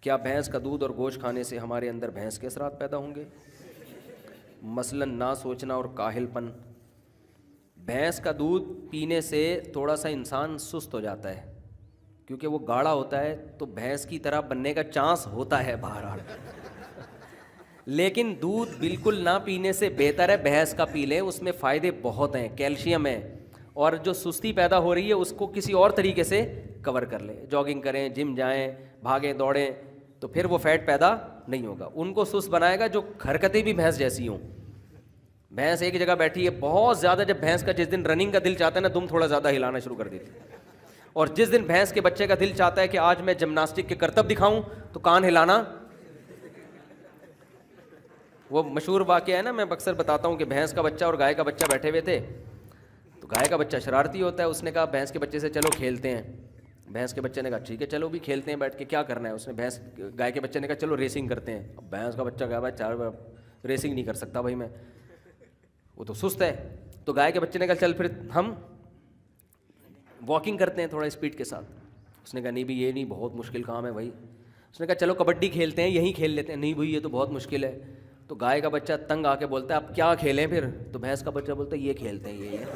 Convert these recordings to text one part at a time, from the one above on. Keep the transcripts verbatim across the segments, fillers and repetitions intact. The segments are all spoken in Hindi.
क्या भैंस का दूध और गोश्त खाने से हमारे अंदर भैंस के असरात पैदा होंगे? मसलन ना सोचना और काहिलपन। भैंस का दूध पीने से थोड़ा सा इंसान सुस्त हो जाता है, क्योंकि वो गाढ़ा होता है, तो भैंस की तरह बनने का चांस होता है बहरहाल। लेकिन दूध बिल्कुल ना पीने से बेहतर है भैंस का पी लें, उसमें फ़ायदे बहुत हैं, कैल्शियम है, और जो सुस्ती पैदा हो रही है उसको किसी और तरीके से कवर कर लें। जॉगिंग करें, जिम जाएं, भागें दौड़ें, तो फिर वो फैट पैदा नहीं होगा। उनको सुस्त बनाएगा जो हरकतें भी भैंस जैसी हों। भैंस एक जगह बैठी है बहुत ज़्यादा, जब भैंस का जिस दिन रनिंग का दिल चाहता है ना, दुम थोड़ा ज़्यादा हिलाना शुरू कर देती है, और जिस दिन भैंस के बच्चे का दिल चाहता है कि आज मैं जिम्नास्टिक के करतब दिखाऊं, तो कान हिलाना। वो मशहूर वाक़या है ना, मैं अक्सर बताता हूँ कि भैंस का बच्चा और गाय का बच्चा बैठे हुए थे, तो गाय का बच्चा शरारती होता है, उसने कहा भैंस के बच्चे से चलो खेलते हैं। भैंस के बच्चे ने कहा ठीक है चलो भी खेलते हैं, बैठ के क्या करना है। उसने भैंस गाय के बच्चे ने कहा चलो रेसिंग करते हैं। अब भैंस का बच्चा कहा भाई चार बार रेसिंग नहीं कर सकता भाई मैं, वो तो सुस्त है। तो गाय के बच्चे ने कहा चल फिर हम वॉकिंग करते हैं थोड़ा स्पीड के साथ। उसने कहा नहीं भी ये नहीं, बहुत मुश्किल काम है भाई। उसने कहा चलो कबड्डी खेलते हैं, यहीं खेल लेते हैं। नहीं भाई ये तो बहुत मुश्किल है। तो गाय का बच्चा तंग आके बोलता है अब क्या खेलें फिर? तो भैंस का बच्चा बोलता है ये खेलते हैं, ये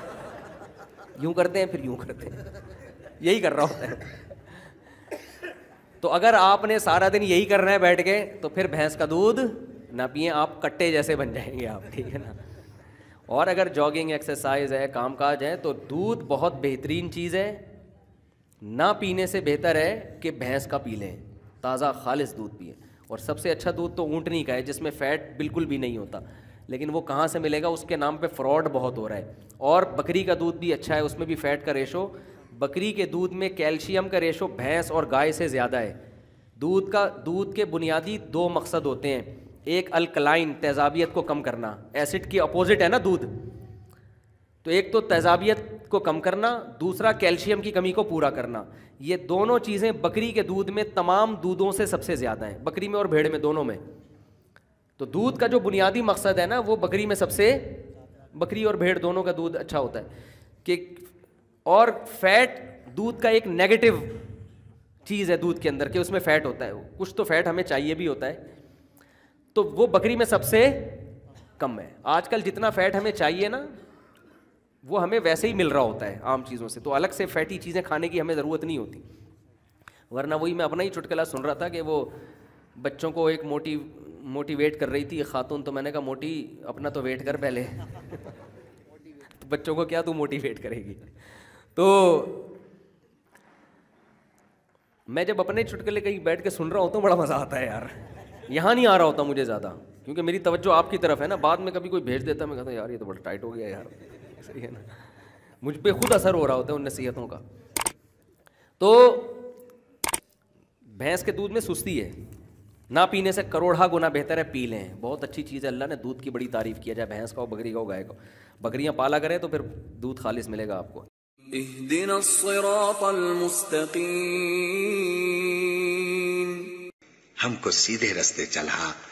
यूं करते हैं फिर यूं करते हैं, यही कर रहा होता है। तो अगर आपने सारा दिन यही करना है बैठ के, तो फिर भैंस का दूध ना पिए, आप कट्टे जैसे बन जाएंगे आप, ठीक है ना। और अगर जॉगिंग एक्सरसाइज है, कामकाज है, तो दूध बहुत बेहतरीन चीज़ है। ना पीने से बेहतर है कि भैंस का पी लें, ताज़ा खालिस दूध पिए। और सबसे अच्छा दूध तो ऊँटनी का है, जिसमें फ़ैट बिल्कुल भी नहीं होता। लेकिन वो कहाँ से मिलेगा, उसके नाम पे फ्रॉड बहुत हो रहा है। और बकरी का दूध भी अच्छा है, उसमें भी फ़ैट का रेशो, बकरी के दूध में कैल्शियम का रेशो भैंस और गाय से ज़्यादा है। दूध का दूध के बुनियादी दो मकसद होते हैं, एक अल्कलाइन, तेज़ाबियत को कम करना, एसिड की अपोजिट है ना दूध, तो एक तो तेज़ाबियत को कम करना, दूसरा कैल्शियम की कमी को पूरा करना। ये दोनों चीज़ें बकरी के दूध में तमाम दूधों से सबसे ज़्यादा हैं, बकरी में और भेड़ में, दोनों में। तो दूध का जो बुनियादी मकसद है ना, वो बकरी में सबसे, बकरी और भेड़ दोनों का दूध अच्छा होता है कि। और फैट दूध का एक नेगेटिव चीज़ है दूध के अंदर, कि उसमें फ़ैट होता है, कुछ तो फ़ैट हमें चाहिए भी होता है, तो वो बकरी में सबसे कम है। आजकल जितना फ़ैट हमें चाहिए ना, वो हमें वैसे ही मिल रहा होता है आम चीज़ों से, तो अलग से फैटी चीज़ें खाने की हमें ज़रूरत नहीं होती। वरना वही मैं अपना ही चुटकुला सुन रहा था कि वो बच्चों को एक मोटी मोटिवेट कर रही थी खातून, तो मैंने कहा मोटी अपना तो वेट कर पहले तो बच्चों को क्या तू मोटिवेट करेगी। तो मैं जब अपने चुटकुले कहीं बैठ के सुन रहा होता हूँ बड़ा मज़ा आता है यार। यहाँ नहीं आ रहा होता मुझे ज़्यादा, क्योंकि मेरी तवज्जो आपकी तरफ है ना। बाद में कभी कोई भेज देता, मैं कहता यार ये तो बड़ा टाइट हो गया यार, सही है ना। मुझ पे खुद असर हो रहा होता है उन नसीहतों का। तो भैंस के दूध में सुस्ती है, ना पीने से करोड़ा गुना बेहतर है पी लें। बहुत अच्छी चीज़ है, अल्लाह ने दूध की बड़ी तारीफ़ किया जाए, भैंस का हो, बकरी का हो, गाय का। बकरियाँ पाला करें तो फिर दूध खालिस मिलेगा आपको। इहदिनस सिरातल मुस्तकीम, हमको सीधे रास्ते चला